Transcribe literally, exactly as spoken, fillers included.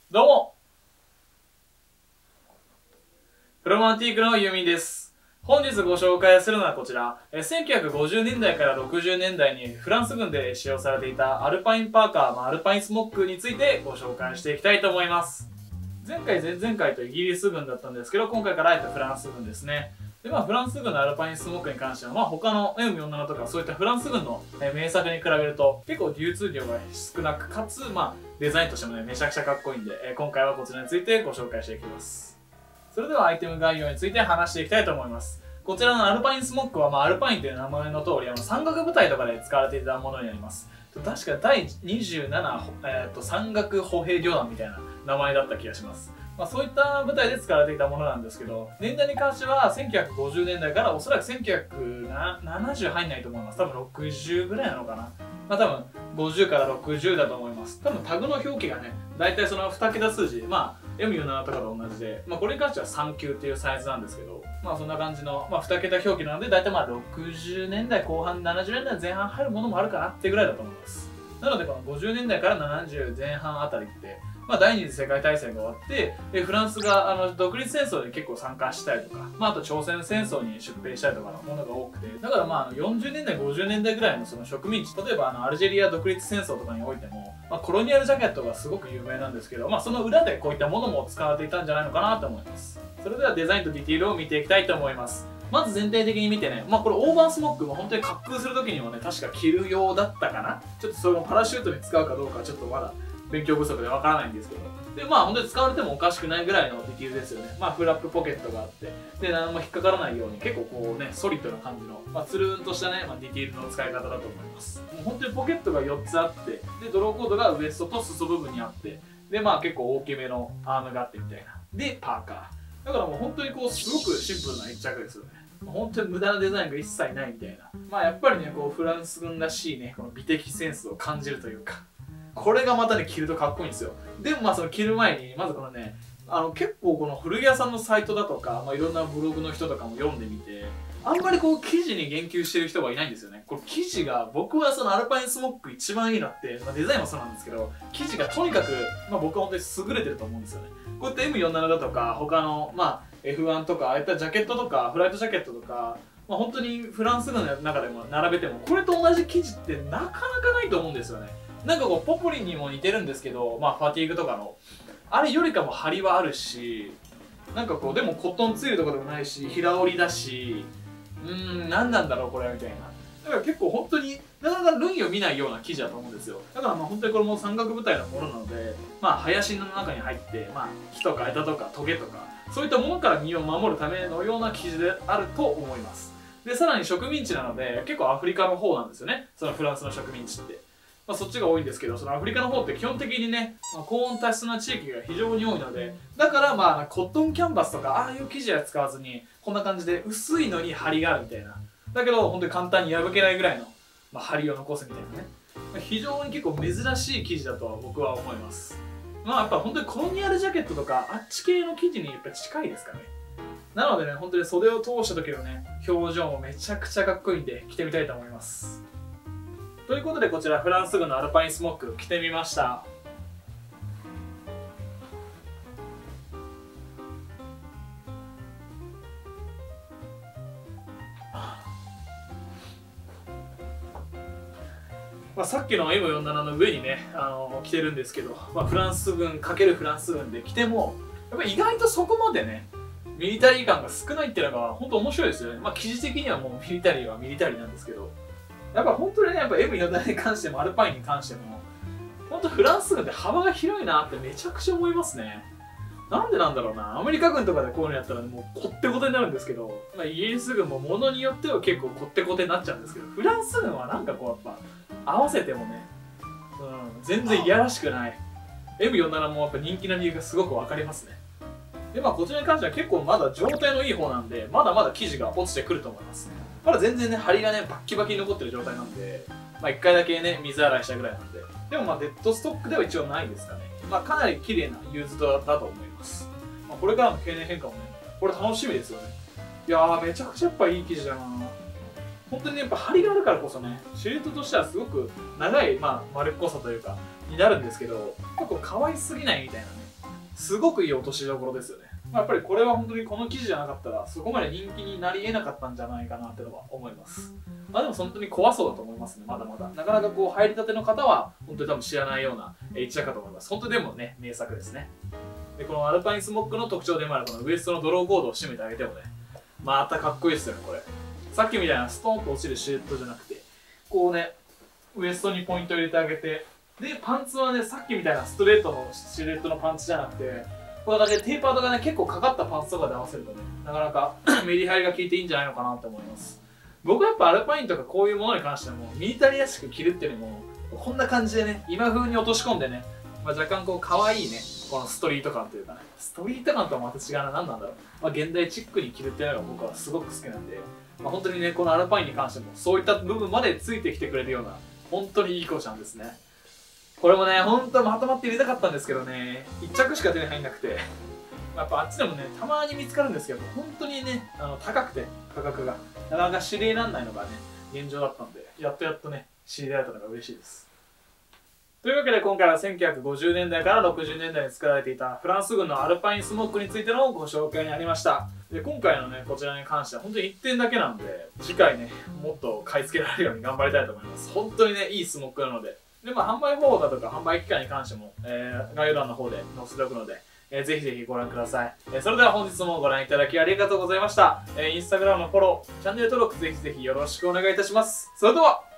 どうもプロマンティークのユミです。本日ご紹介するのはこちら、せんきゅうひゃくごじゅうねんだいからろくじゅうねんだいにフランス軍で使用されていたアルパインパーカー、まあ、アルパインスモックについてご紹介していきたいと思います。前回、前々回とイギリス軍だったんですけど、今回からあえてフランス軍ですね。で、まあ、フランス軍のアルパインスモックに関しては、まあ、他の エムよんじゅうなな とかそういったフランス軍の名作に比べると結構流通量が少なく、かつ、まあ、デザインとしてもね、めちゃくちゃかっこいいんで、今回はこちらについてご紹介していきます。それではアイテム概要について話していきたいと思います。こちらのアルパインスモックは、まあ、アルパインという名前の通り、あの山岳部隊とかで使われていたものになります。確かだいにじゅうなな、えー、と山岳歩兵旅団みたいな名前だった気がします。まあ、そういった部隊で使われていたものなんですけど、年代に関してはせんきゅうひゃくごじゅうねんだいからおそらくせんきゅうひゃくななじゅう入んないと思います。多分ろくじゅうぐらいなのかな。まあ多分ごじゅうからろくじゅうだと思います。多分タグの表記がね、大体そのに桁数字、まあ エムよんじゅうなな とかと同じで、まあこれに関してはさん級っていうサイズなんですけど、まあそんな感じの、まあに桁表記なので、大体まあろくじゅうねんだいこう半、ななじゅうねんだいぜん半入るものもあるかなってぐらいだと思います。なのでこのごじゅうねんだいからななじゅうぜん半あたりって、まあ、第二次世界大戦が終わってでフランスがあの独立戦争で結構参加したりとか、まあ、あと朝鮮戦争に出兵したりとかのものが多くて、だからまあよんじゅうねんだいごじゅうねんだいぐらいのその植民地、例えばあのアルジェリア独立戦争とかにおいても、まあ、コロニアルジャケットがすごく有名なんですけど、まあ、その裏でこういったものも使われていたんじゃないのかなと思います。それではデザインとディティールを見ていきたいと思います。まず全体的に見てね、まあこれオーバースモックも本当に滑空するときにもね、確か着るようだったかな。ちょっとそのパラシュートに使うかどうかちょっとまだ勉強不足でわからないんですけど。で、まあ本当に使われてもおかしくないぐらいのディティールですよね。まあフラップポケットがあって、で、何も引っかからないように結構こうね、ソリッドな感じの、まあつるんとしたね、まあ、ディティールの使い方だと思います。もう本当にポケットがよっつあって、で、ドローコードがウエストと裾部分にあって、で、まあ結構大きめのアームがあってみたいな。で、パーカー。だからもう本当にこう、すごくシンプルな一着ですよね。本当に無駄なデザインが一切ないみたいな。まあやっぱりね、こうフランス軍らしいね、この美的センスを感じるというか、これがまたね、着るとかっこいいんですよ。でもまあその着る前に、まずこのね、あの結構この古着屋さんのサイトだとか、まあ、いろんなブログの人とかも読んでみて、あんまりこう生地に言及してる人がいないんですよね。これ生地が、僕はそのアルパインスモック一番いいなって、まあ、デザインもそうなんですけど、生地がとにかく、まあ僕は本当に優れてると思うんですよね。こうやって エムよんじゅうなな だとか、他の、まあ エフワン とか、ああいったジャケットとか、フライトジャケットとか、まあ、本当にフランス軍の中でも並べても、これと同じ生地ってなかなかないと思うんですよね。なんかこう、ポプリンにも似てるんですけど、まあファティーグとかの、あれよりかも張りはあるし、なんかこう、でもコットンツイルとかでもないし、平織りだし、うーん、何なんだろうこれみたいな。だから結構本当になかなか類を見ないような生地だと思うんですよ。だからまあ本当にこれも山岳部隊のものなので、まあ林の中に入って、まあ木とか枝とかトゲとか、そういったものから身を守るためのような生地であると思います。で、さらに植民地なので、結構アフリカの方なんですよね。そのフランスの植民地って。まあそっちが多いんですけど、そのアフリカの方って基本的にね、まあ、高温多湿な地域が非常に多いので、だからまあコットンキャンバスとか、ああいう生地は使わずに、こんな感じで薄いのに張りがあるみたいな。だけど本当に簡単に破けないぐらいの、まあ、張りを残すみたいなね、まあ、非常に結構珍しい生地だとは僕は思います。まあやっぱ本当にコロニアルジャケットとかあっち系の生地にやっぱ近いですかね。なのでね、本当に袖を通した時のね、表情もめちゃくちゃかっこいいんで着てみたいと思います。ということでこちらフランス軍のアルパインスモック着てみました。まあ、さっきの エムよんじゅうなな の上にね、あの着てるんですけど、まあ、フランス軍×フランス軍で着てもやっぱ意外とそこまでねミリタリー感が少ないっていうのが本当面白いですよね。まあ生地的にはもうミリタリーはミリタリーなんですけど、やっぱ本当にね、やっぱ エムよんじゅうなな に関してもアルパインに関しても本当フランス軍って幅が広いなってめちゃくちゃ思いますね。なんでなんだろうな。アメリカ軍とかでこういうのやったらもうこってこてになるんですけど、まあ、イギリス軍もものによっては結構こってこてになっちゃうんですけど、フランス軍はなんかこうやっぱ合わせてもね、うん、全然いやらしくない。エムよんじゅうなな もやっぱ人気な理由がすごく分かりますね。で、まあこちらに関しては結構まだ状態のいい方なんで、まだまだ生地が落ちてくると思います。まだ全然ね、張りがね、バッキバキに残ってる状態なんで、まあいっかいだけね、水洗いしたぐらいなんで。でもまあデッドストックでは一応ないですかね。まあかなり綺麗なユーズドだと思います。まあ、これからの経年変化もね、これ楽しみですよね。いやー、めちゃくちゃやっぱいい生地だな。本当にね、やっぱ張りがあるからこそね、シルエットとしてはすごく長い、まあ、丸っこさというか、になるんですけど、結構可愛すぎないみたいなね。 すごくいい落としどころですよね。まあ、やっぱりこれは本当にこの記事じゃなかったらそこまで人気になり得なかったんじゃないかなってのは思います。まあでも本当に怖そうだと思いますね、まだまだ。なかなかこう入りたての方は本当に多分知らないような一着かと思います。本当にでもね、名作ですね。で、このアルパインスモックの特徴でもあるこのウエストのドローコードを締めてあげてもね、またかっこいいですよね、これ。さっきみたいなストーンと落ちるシルエットじゃなくて、こうね、ウエストにポイントを入れてあげて、で、パンツはね、さっきみたいなストレートのシルエットのパンツじゃなくて、これだけテーパーとかね、結構かかったパンツとかで合わせるとね、なかなかメリハリが効いていいんじゃないのかなと思います。僕はやっぱアルパインとかこういうものに関しても、ミリタリーらしく着るっていうよりも、こんな感じでね、今風に落とし込んでね、まあ、若干こう可愛いね、このストリート感というかね、ストリート感とはまた違うな、何なんだろう。まあ、現代チックに着るっていうのが僕はすごく好きなんで、まあ、本当にね、このアルパインに関しても、そういった部分までついてきてくれるような、本当にいい子ちゃんですね。これもね、本当はまとまって入れたかったんですけどね、いっ着しか手に入んなくて、やっぱあっちでもね、たまに見つかるんですけど、本当にね、あの高くて、価格が。なかなか知り合いにならないのがね、現状だったんで、やっとやっとね、知り合えたのが嬉しいです。というわけで今回はせんきゅうひゃくごじゅうねんだいからろくじゅうねんだいに作られていたフランス軍のアルパインスモークについてのご紹介になりました。で、今回のね、こちらに関しては本当にいってんだけなんで、次回ね、もっと買い付けられるように頑張りたいと思います。本当にね、いいスモークなので。で、まあ、販売方法だとか販売期間に関しても、えー、概要欄の方で載せておくので、えー、ぜひぜひご覧ください。えー、それでは本日もご覧いただきありがとうございました。えー、インスタグラムのフォロー、チャンネル登録ぜひぜひよろしくお願いいたします。それでは